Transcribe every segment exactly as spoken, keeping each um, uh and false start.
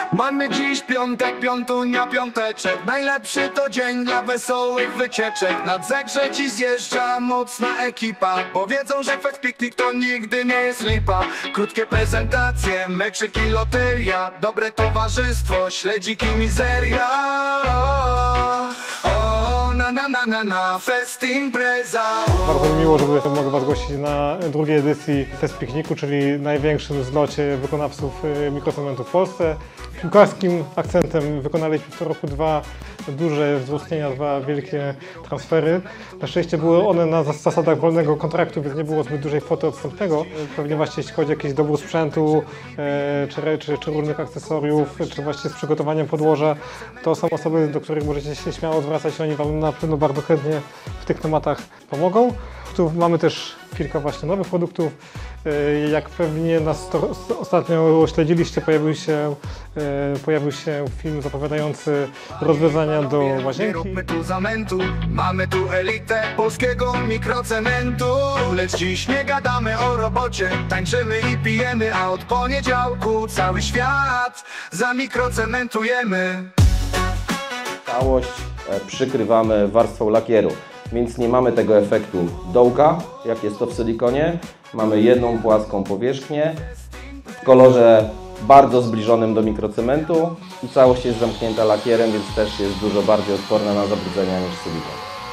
Mamy dziś piątek, piątunia, piąteczek. Najlepszy to dzień dla wesołych wycieczek. Nad Zegrze dziś zjeżdża mocna ekipa. Powiedzą, że fest piknik to nigdy nie jest lipa. Krótkie prezentacje, meczyki, loteria. Dobre towarzystwo, śledziki, mizeria. O, na na na na na, fest impreza. Bardzo mi miło, że mogę Was gościć na drugiej edycji Fest Pikniku, czyli największym zlocie wykonawców mikrocementu w Polsce. Piłkarskim akcentem wykonaliśmy w tym roku dwa duże wzmocnienia, dwa wielkie transfery. Na szczęście były one na zasadach wolnego kontraktu, więc nie było zbyt dużej kwoty odstępnego. Pewnie właśnie jeśli chodzi o jakiś dobór sprzętu, czy, czy, czy różnych akcesoriów, czy właśnie z przygotowaniem podłoża, to są osoby, do których możecie się śmiało zwracać, oni Wam na pewno bardzo chętnie w tych tematach pomogą. Tu mamy też kilka właśnie nowych produktów. Jak pewnie nas to ostatnio śledziliście, pojawił się, pojawił się film zapowiadający rozwiązania do łazienki. Róbmy tu zamętu, mamy tu elitę polskiego mikrocementu. Lecz dziś nie gadamy o robocie, tańczymy i pijemy, a od poniedziałku cały świat zamikrocementujemy. Całość przykrywamy warstwą lakieru, więc nie mamy tego efektu dołka, jak jest to w silikonie. Mamy jedną płaską powierzchnię w kolorze bardzo zbliżonym do mikrocementu i całość jest zamknięta lakierem, więc też jest dużo bardziej odporna na zabrudzenia niż silikon.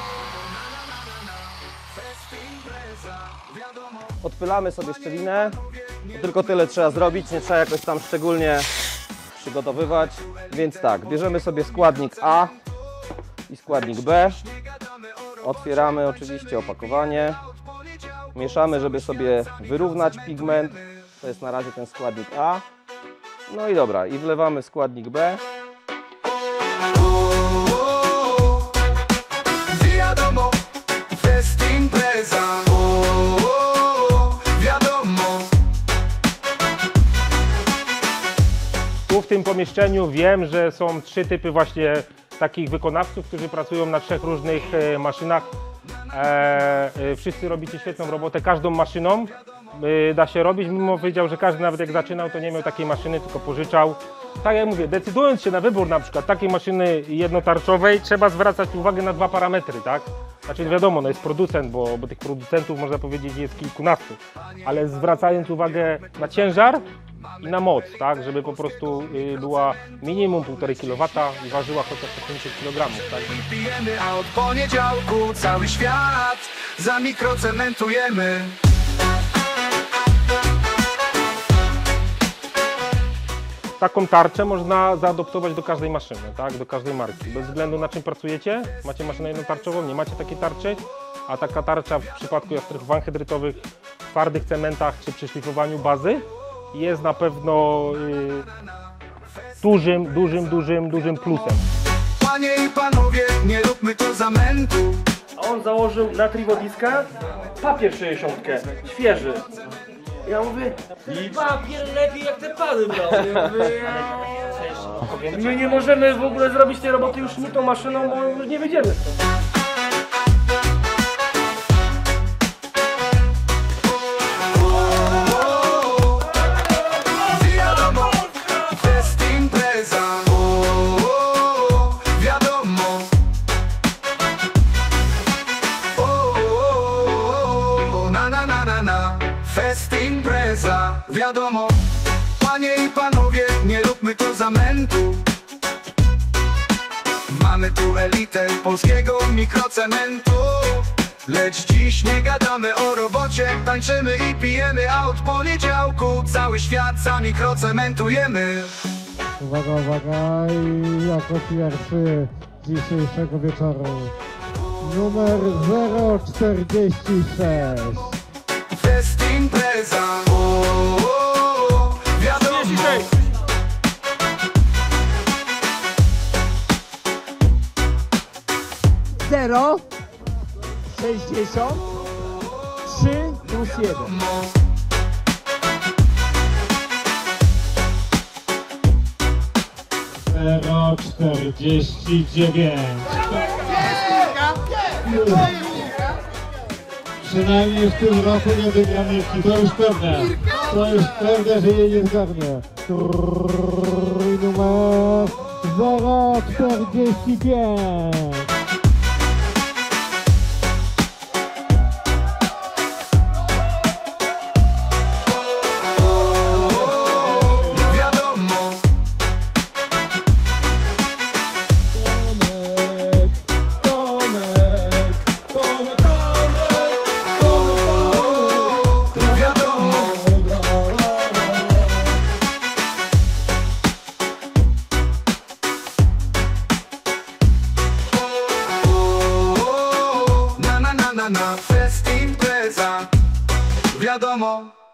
Odpylamy sobie szczelinę, tylko tyle trzeba zrobić, nie trzeba jakoś tam szczególnie przygotowywać. Więc tak, bierzemy sobie składnik A i składnik B, otwieramy oczywiście opakowanie, mieszamy, żeby sobie wyrównać pigment, to jest na razie ten składnik A. No i dobra, i wlewamy składnik B. Wiadomo, fest impreza. Wiadomo. Tu w tym pomieszczeniu wiem, że są trzy typy właśnie takich wykonawców, którzy pracują na trzech różnych e, maszynach. E, e, wszyscy robicie świetną robotę, każdą maszyną e, da się robić, mimo wiedział, że każdy nawet jak zaczynał, to nie miał takiej maszyny, tylko pożyczał. Tak jak mówię, decydując się na wybór na przykład takiej maszyny jednotarczowej, trzeba zwracać uwagę na dwa parametry, tak? Znaczy wiadomo, no jest producent, bo, bo tych producentów można powiedzieć jest kilkunastu, ale zwracając uwagę na ciężar i na moc, tak, żeby po prostu y, była minimum półtora kilowata i ważyła chociaż pięćdziesiąt kilogramów, tak. Pijemy, a od poniedziałku cały świat zamikrocementujemy. Taką tarczę można zaadoptować do każdej maszyny, tak, do każdej marki. Bez względu na czym pracujecie, macie maszynę jednotarczową, nie macie takiej tarczy, a taka tarcza w przypadku jastrych wanhydrytowych, twardych cementach czy przy szlifowaniu bazy jest na pewno y, dużym, dużym, dużym, dużym plusem. Panie i panowie, nie róbmy tu zamętu. A on założył na tribodiska papier sześćdziesiątkę, świeży. Ja mówię, papier lepiej jak te pady brał. Ja mówię, ja... My nie możemy w ogóle zrobić tej roboty już nie tą maszyną, bo już nie wyjdziemy stąd. Fest impreza, wiadomo. Panie i panowie, nie róbmy tu zamętu. Mamy tu elitę polskiego mikrocementu. Lecz dziś nie gadamy o robocie, tańczymy i pijemy, a od poniedziałku cały świat zamikrocementujemy. Uwaga, uwaga, i jako pierwszy dzisiejszego wieczoru numer zero czterdzieści sześć. Fest impreza, o, o, o, wiadomo. zero sześćdziesiąt trzy plus jeden. zero czterdzieści dziewięć. Przynajmniej w tym roku nie wygra Mirki, to już pewne. To już pewne, że jej nie zgarnie. Numer czterdzieści pięć. Wiadomo, wiadomo. Na na na na na fest impreza. Wiadomo.